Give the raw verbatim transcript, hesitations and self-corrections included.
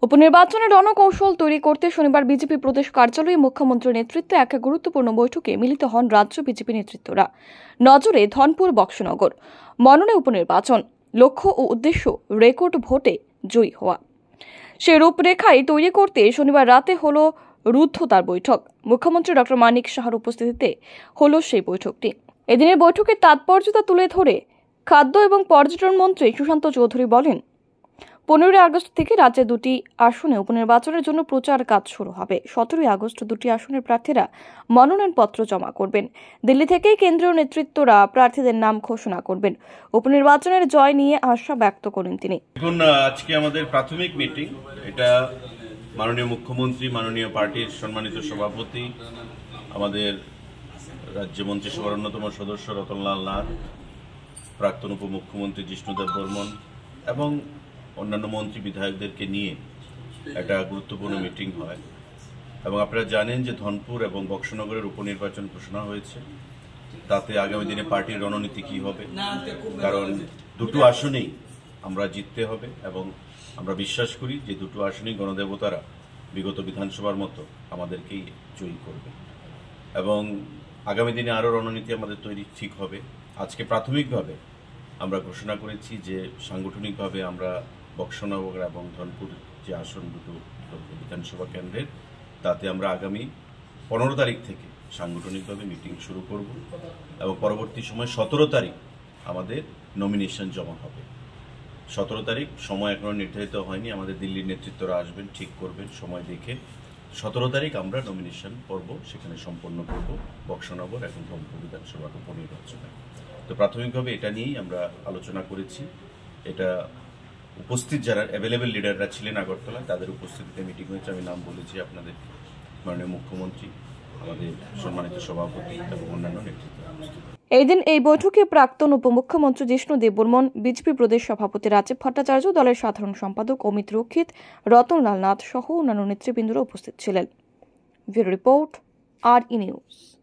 উপনির্বাচনের রণকৌশল তৈরি করতে শনিবার বিজেপি প্রদেশ কার্যালয়ে মুখ্যমন্ত্রীর নেতৃত্বে এক গুরুত্বপূর্ণ বৈঠকে মিলিত হন রাজ্য বিজেপি নেতৃত্বরা। নজরে ধনপুর বক্সনগর মনোনয়ন উপনির্বাচন, লক্ষ্য ও উদ্দেশ্য রেকর্ড ভোটে জয়ী হওয়া। সেই রূপরেখাই তৈরি করতে শনিবার রাতে হল রুদ্ধদ্বার বৈঠক। মুখ্যমন্ত্রী ডক্টর মানিক সাহার উপস্থিতিতে হল সেই বৈঠকটি। এদিনের বৈঠকের তাৎপর্যতা তুলে ধরে খাদ্য এবং পর্যটন মন্ত্রী সুশান্ত চৌধুরী বলেন, পনেরোই আগস্ট থেকে রাজ্যে দুটি আসনে উপনির্বাচনের জন্য প্রচার কাজ শুরু হবে। সতেরোই আগস্ট দুটি আসনের প্রার্থীরা মনোনয়নপত্র জমা করবেন। দিল্লি থেকে কেন্দ্রীয় নেতৃত্বরা প্রার্থীদের নাম ঘোষণা করবেন। উপনির্বাচনের জয় নিয়ে আশা ব্যক্ত করেন তিনি। দেখুন, আজকে আমাদের প্রাথমিক মিটিং, এটা মাননীয় মুখ্যমন্ত্রী, মাননীয় পার্টির সম্মানিত সভাপতি, আমাদের রাজ্য মন্ত্রিসভার অন্যতম সদস্য রতনলাল নাথ, প্রাক্তন উপমুখ্যমন্ত্রী জিষ্ণুদেব বর্মন এবং অন্যান্য মন্ত্রী বিধায়কদেরকে নিয়ে একটা গুরুত্বপূর্ণ মিটিং হয়। এবং আপনারা জানেন যে ধনপুর এবং বক্সনগরের উপনির্বাচন ঘোষণা হয়েছে। তাতে আগামী দিনে পার্টির রণনীতি কি হবে, কারণ দুটো আসনেই আমরা জিততে হবে এবং আমরা বিশ্বাস করি যে দুটো আসনেই গণদেবতারা বিগত বিধানসভার মতো আমাদেরকেই জয়ী করবে এবং আগামী দিনে আরও রণনীতি আমাদের তৈরি ঠিক হবে। আজকে প্রাথমিকভাবে আমরা ঘোষণা করেছি যে সাংগঠনিকভাবে আমরা বক্সনগর এবং ধনপুর যে আসন দুটো বিধানসভা কেন্দ্রের, তাতে আমরা আগামী পনেরো তারিখ থেকে সাংগঠনিকভাবে মিটিং শুরু করব এবং পরবর্তী সময় সতেরো তারিখ আমাদের নমিনেশন জমা হবে। সতেরো তারিখ সময় এখনো নির্ধারিত হয়নি, আমাদের দিল্লির নেতৃত্বরা আসবেন, ঠিক করবেন সময় দেখে। সতেরো তারিখ আমরা নমিনেশন পর্ব সেখানে সম্পন্ন করব বক্সনগর এবং ধনপুর বিধানসভার উপনির্বাচনে। তো প্রাথমিকভাবে এটা নিয়েই আমরা আলোচনা করেছি। এটা উপস্থিত যারা অ্যাভেলেবেল লিডাররা ছিলেন আগরতলা, তাদের উপস্থিতিতে মিটিং হয়েছে। আমি নাম বলেছি আপনাদের, মাননীয় মুখ্যমন্ত্রী, আমাদের সম্মানিত সভাপতি এবং অন্যান্য নেতৃত্ব। এই দিন এই বৈঠকে প্রাক্তন উপমুখ্যমন্ত্রী জিষ্ণুদেব বর্মন, বিজেপি প্রদেশ সভাপতি রাজীব ভট্টাচার্য, দলের সাধারণ সম্পাদক অমিত রক্ষিত, রতনলাল নাথ সহ অন্যান্য নেতৃবৃন্দরা উপস্থিত ছিলেন। Bureau report, R E news.